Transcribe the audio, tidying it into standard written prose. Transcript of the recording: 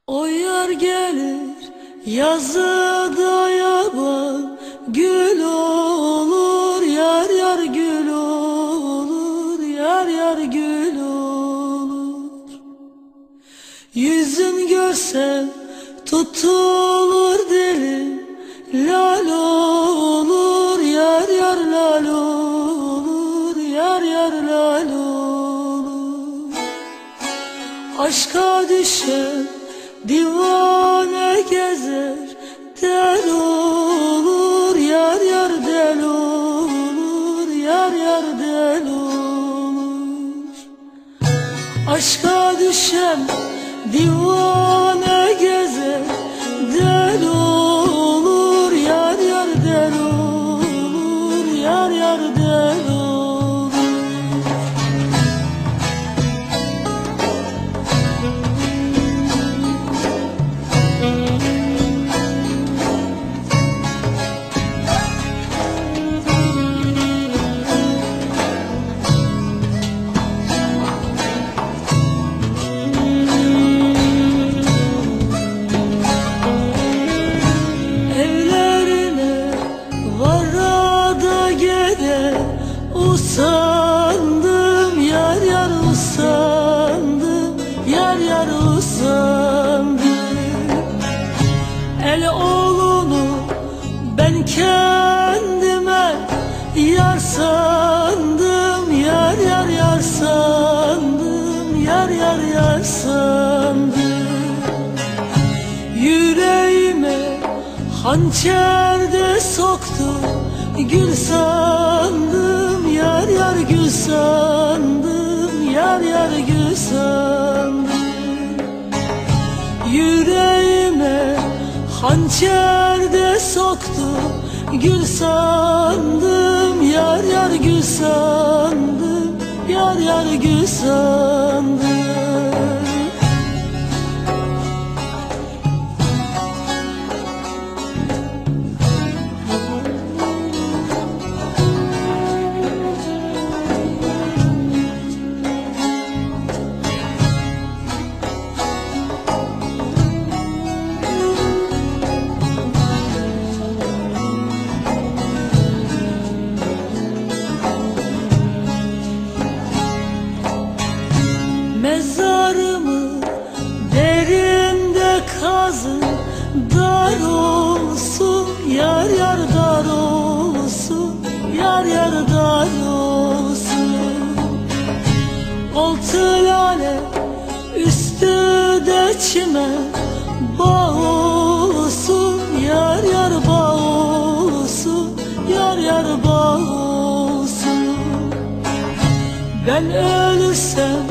O yar gelir yazıda yaban, gül olur yar yar gül olur, yar yar gül olur. Yüzün görsem tutulur dilim, lal olur yar yar lal olur, yar yar lal olur. Aşka düşen divane gezer, del olur yar yar del olur, yar yar del olur. Aşka düşen divane gezer, del olur yar yar del olur, yar yar del olur. Usandım yar yar usandım, yar yar usandım. El oğlunu ben kendime yar sandım, yar yar yar sandım, yar yar yar sandım. Yüreğime hançer de soktu, gül sandım, yar yar gül sandım, yar yar gül sandım. Yüreğime hançer de soktu, gül sandım, yar yar gül sandım, yar yar gül sandım. Mezarımı derinde kazın, dar olsun yar yar dar olsun, yar yar dar olsun. Altı lale üstü de çimen, bağ olsun yar yar bağ olsun, yar yar bağ olsun. Ben ölürsem